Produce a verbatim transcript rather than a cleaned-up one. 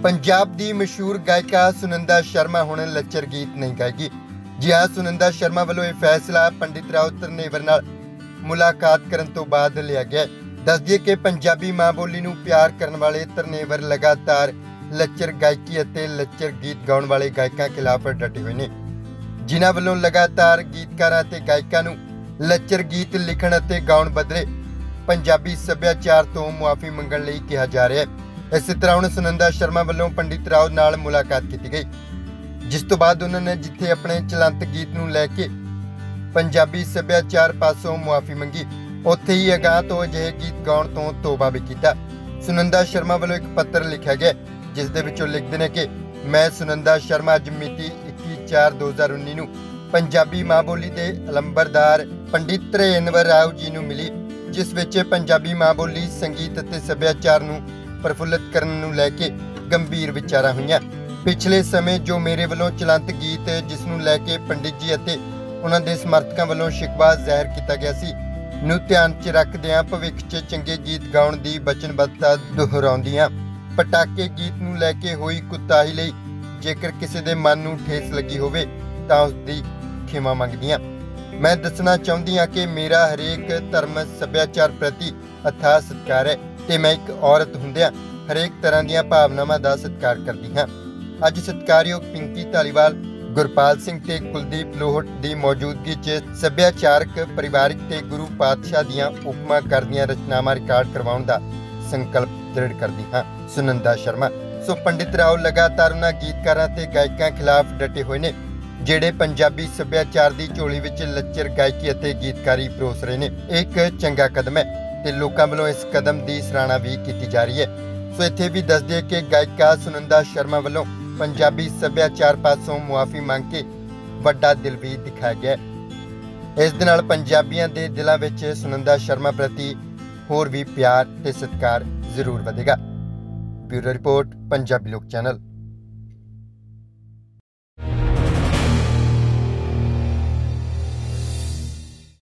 पंजाब दी मशहूर गायिका सुनंदा शर्मा हुण लच्चर गीत नहीं गाएगी। जी हाँ, सुनंदा शर्मा वालों यह फैसला पंडित राव धरनेवर नाल मुलाकात करन तो बाद लिया गया। दस दिए कि पंजाबी माँ बोली नूं प्यार करन वाले धरनेवर लगातार लच्चर गायकी अते लच्चर गीत गाउण वाले गायकां खिलाफ डटे हुए ने, जिन्हां वालों लगातार गीतकारां ते गायकां नूं लच्चर गीत लिखण अते गाउण बदले पंजाबी सभ्याचार तो मुआफ़ी मंगण लई कहा जा रहा है। इस तरह हुण सुनंदा शर्मा वालों पंडित राव नाल मुलाकात की गई, जिस तो बाद उन्होंने जिथे अपने चलंत गीत नूं लैके पंजाबी सभ्याचार पासों मुआफ़ी मंगी, उत्थे ही अगाह तो अजिहे गीत गाउण तो तौबा भी कीता। सुनंदा शर्मा वालों एक पत्र लिखा गया जिस दे विचों लिखदे ने कि मैं सुनंदा शर्मा अज मिति इक्की चार दो हज़ार उन्नी नूं पंजाबी माँ बोली के अलंबरदार पंडित धरनेवर राव जी नूं मिली, जिस विच पंजाबी माँ बोली संगीत अते सभ्याचार नूं प्रफुल्लित करन नूं लैके गंभीर विचारां होईयां। पिछले समय जो मेरे वालों चलंत गीत जिस नूं लैके पंडित जी अते उन्हां दे समर्थकां वालों शिकवा ज़ाहिर किया गया सी नूं ध्यान च रखदिआं भविख च चंगे गीत गाउण दी वचनबद्धता दोहराउंदिआं पटाके गीत नूं लैके होई कुताही लई जेकर किसी दे मन नूं ठेस लगी होवे तां उस दी खिमा मंगदिआं। मैं दसना चाहुंदी हां कि मेरा हरेक धर्म सभ्याचार प्रति अथाह सत्कार है ते मैं एक औरत हुंदिआं हरेक तरह दीआं भावनावां दा सत्कार करदी हां। अज सत्कारयोग पिंकी धालीवाल, गुरपाल सिंह ते कुलदीप लोहट दी मौजूदगी च सभ्याचारक परिवारिक ते गुरु पातशाह दीआं उपमा करदिआं रचनावां रिकार्ड करवाउण दा संकल्प दृढ़ करदी हां। सुनंदा शर्मा सो पंडित राव लगातार उन्हां गीतकारां ते गायकां खिलाफ डटे होए ने ਜਿਹੜੇ पंजाबी सभ्याचार की झोली विच लच्चर गायकी अते गीतकारी परोस रहे हैं। एक चंगा कदम है ते लोकां वालों इस कदम की सराहना भी की जा रही है। सो इत्थे भी दस दिए कि गायिका सुनंदा शर्मा वालों पंजाबी सभ्याचार पासों मुआफ़ी मांग के वड्डा दिल भी दिखाया गया। इस दे नाल पंजाबियों के दिलों विच सुनंदा शर्मा प्रति होर भी प्यार ते सत्कार जरूर वधेगा। ब्यूरो रिपोर्ट, पंजाबी लोक चैनल।